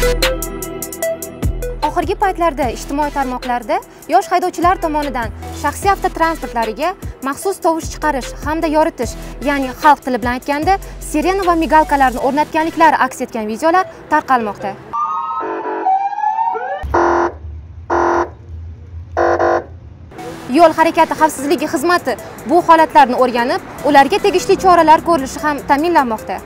Oxirgi paytlarda ijtimoiy tarmoqlarda yosh haydovchilar tomonidan shaxsiy avtotransportlariga maxsus tovush chiqarish hamda yoritish, ya'ni xalq tili bilan aytganda sirena va migalkalarni o'rnatganliklari aks etgan videolar tarqalmoqda. Yo'l harakati xavfsizligi xizmati bu holatlarni o'rganib, ularga tegishli choralar ko'rilishi ham ta'minlanmoqda.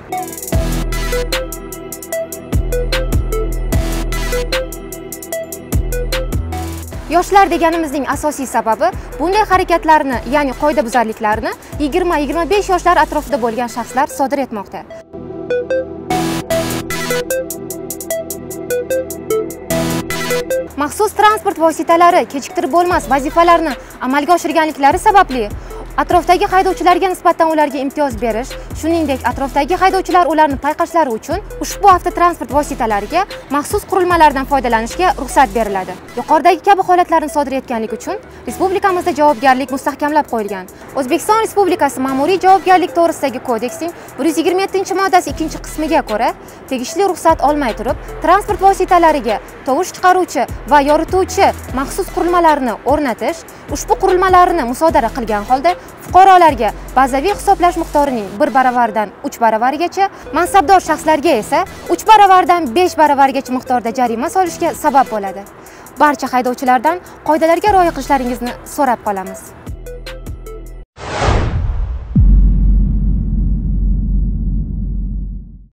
Yoshlar deganimizning asosiy sababi bunday harakatlarni, ya'ni qoidabuzarliklarni 20-25 yoshlar atrofida bo'lgan shaxslar sodir etmoqda. Maxsus transport vositalari kechiktirib bo'lmas vazifalarni amalga oshirganliklari sababli atrofdagi haydovchilarga nisbatan ularga imtiyoz berish, shuningdek atrofdagi haydovchilar ularni payqashlari uchun ushbu avtotransport vositalariga maxsus qurilmalardan foydalanishga ruxsat beriladi. Yuqoridagi kabi holatlarni sodir etganlik uchun respublikamizda javobgarlik mustahkamlab qo'yilgan. O'zbekiston Respublikasi Ma'muriy javobgarlik to'g'risidagi kodeksning 127-moddasi 2-qismiga ko'ra, tegishli ruxsat olmay turib, transport vositalariga tovush chiqaruvchi va yorituvchi maxsus qurilmalarni o'rnatish, ushbu qurilmalarni musodara qilgan holda fuqarolarga bazaviy hisoblash miqdorining 1 baravardan 3 baravarigacha, mansabdor shaxslarga esa 3 baravardan 5 baravargacha miqdorda jarima solishga sabab bo'ladi. Barcha haydovchilardan qoidalarga rioya qilishlaringizni so'rab qolamiz.